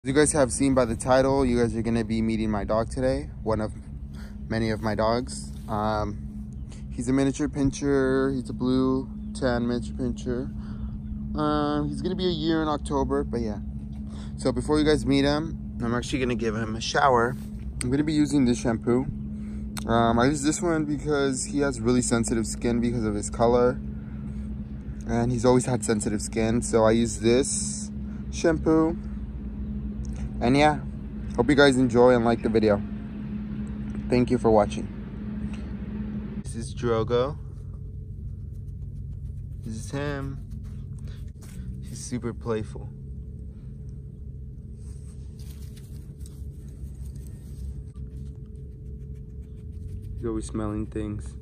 As you guys have seen by the title, you guys are going to be meeting my dog today, one of many of my dogs. He's a miniature pinscher. He's a blue tan miniature pinscher. He's going to be a year in October, but yeah. So before you guys meet him, I'm actually going to give him a shower. I'm going to be using this shampoo. I use this one because he has really sensitive skin because of his color, and he's always had sensitive skin, so I use this shampoo. And yeah, hope you guys enjoy and like the video. Thank you for watching. This is Drogo. This is him. He's super playful. He's always smelling things.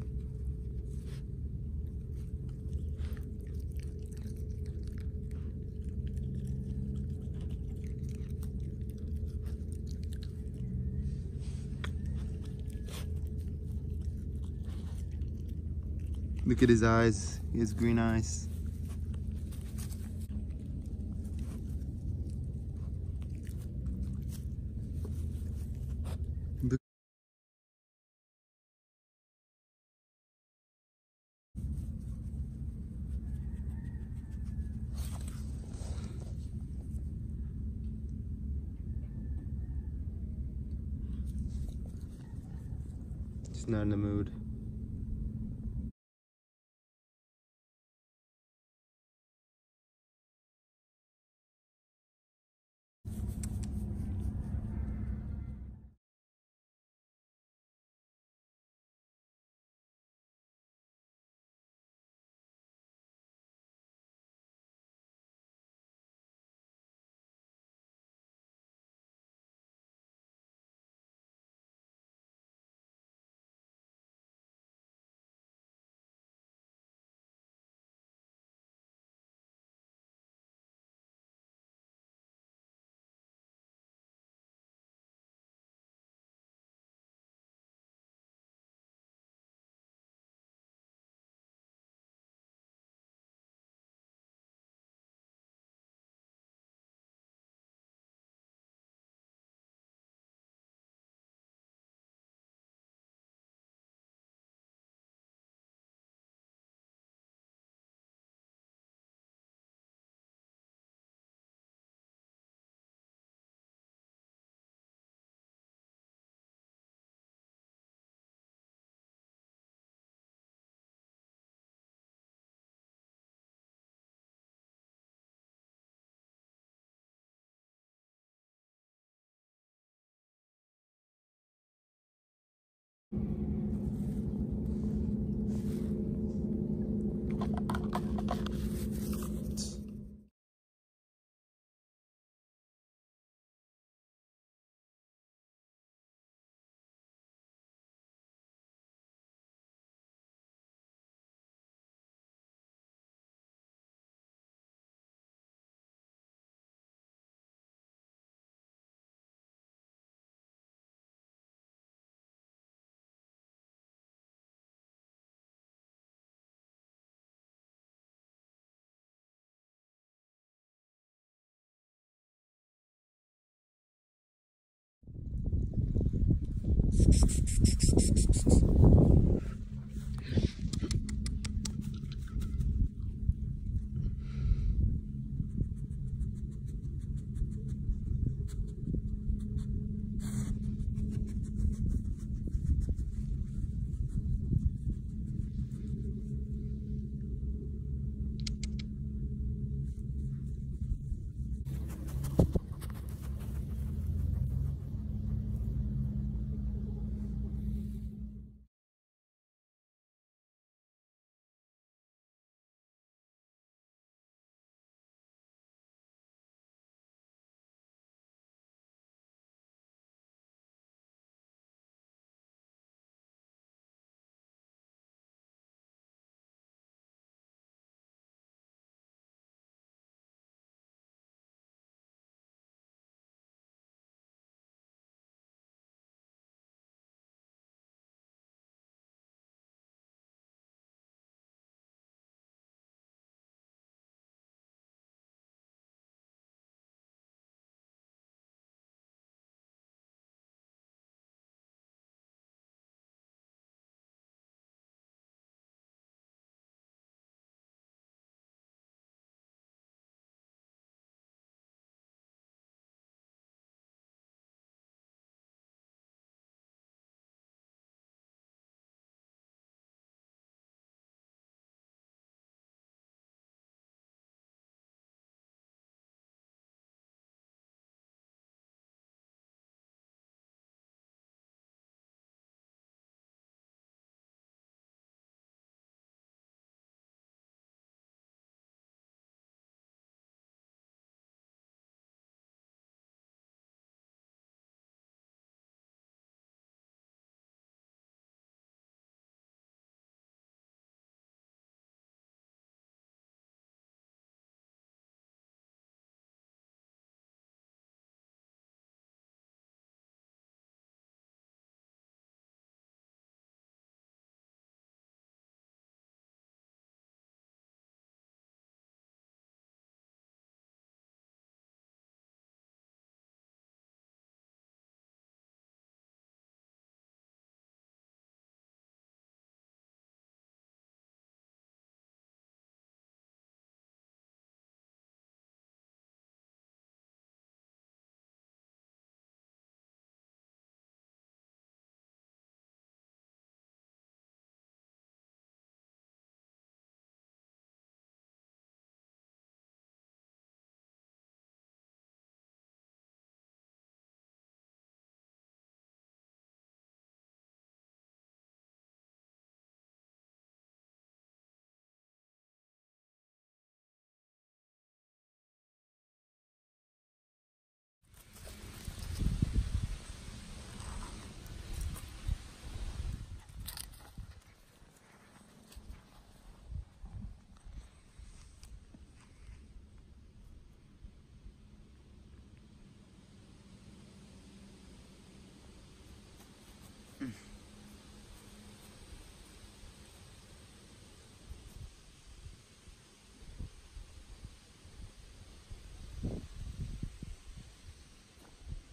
Look at his eyes. He has green eyes. Look. Just not in the mood.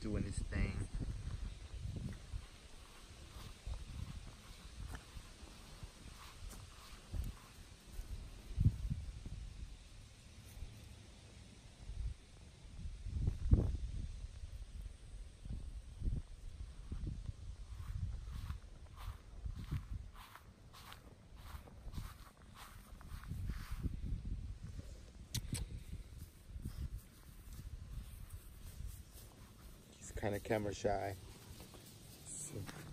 doing his thing. He's kind of camera shy. So.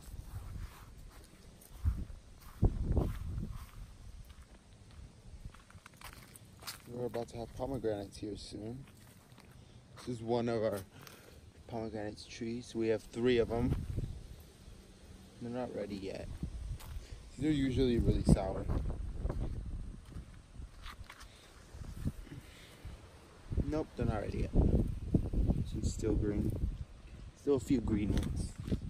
We're about to have pomegranates here soon. This is one of our pomegranate trees. We have 3 of them. They're not ready yet. These are usually really sour. Nope, they're not ready yet. She's still green. Still a few green ones.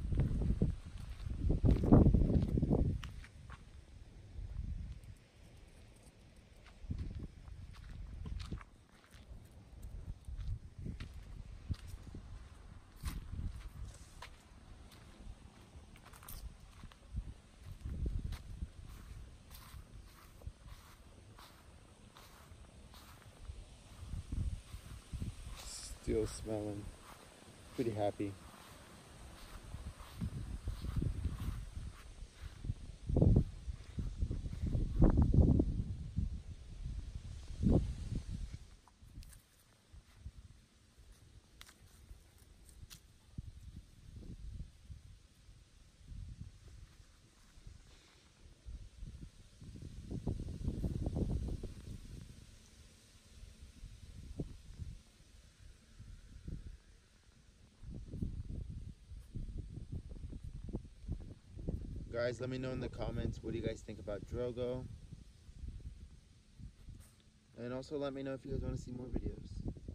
Still smelling pretty happy. Guys, let me know in the comments, what do you guys think about Drogo? And also let me know if you guys want to see more videos.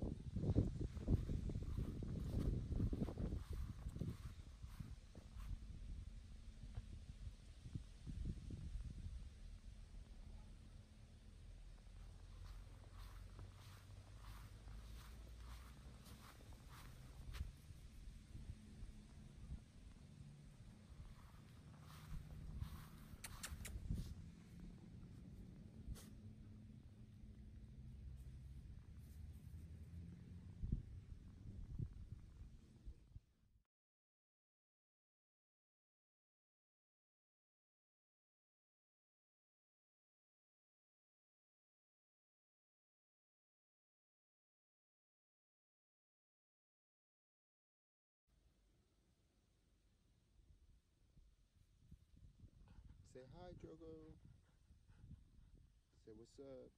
Say hi, Drogo. Say what's up.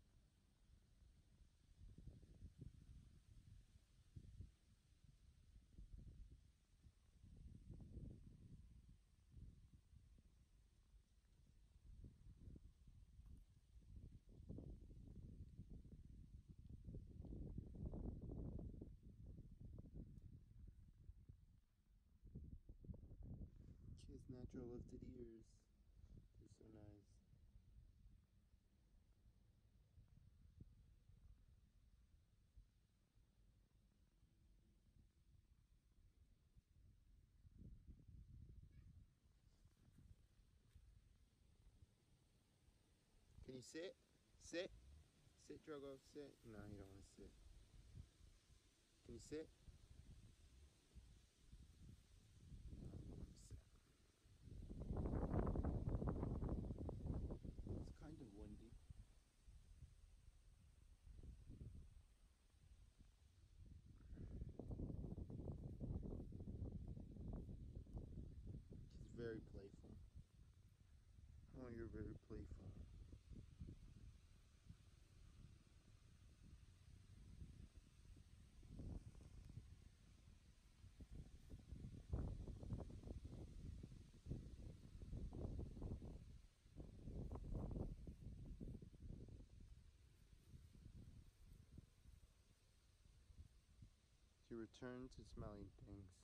His natural lifted ears. They're so nice. Can you sit? Sit? Sit, Drogo, sit. No, you don't want to sit. Can you sit? No, you don't want to sit. It's kind of windy. He's very playful. Oh, you're very playful. To return to smelling things.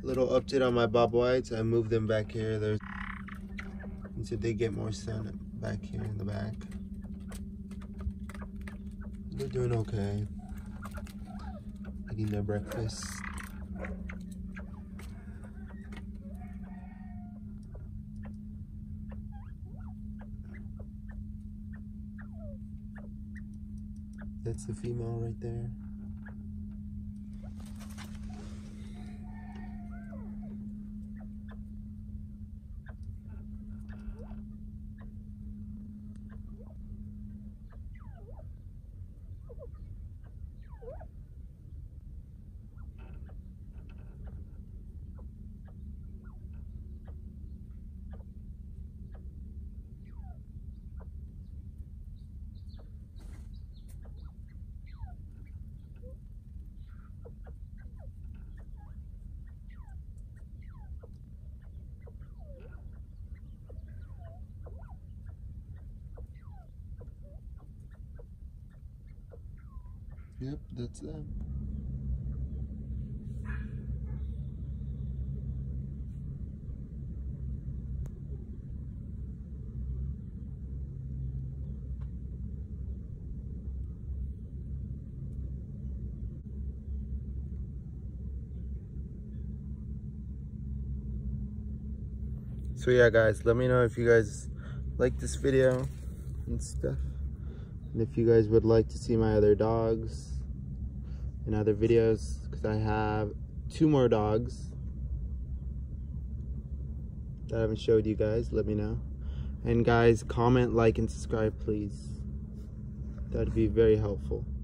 Little update on my Bob Whites. I moved them back here. So they get more sun back here in the back. They're doing okay. Eating their breakfast. That's the female right there. Yep, that's them. So yeah guys, let me know if you guys like this video and stuff. And if you guys would like to see my other dogs in other videos, because I have 2 more dogs that I haven't showed you guys, let me know. And guys, comment, like, and subscribe please. That'd be very helpful.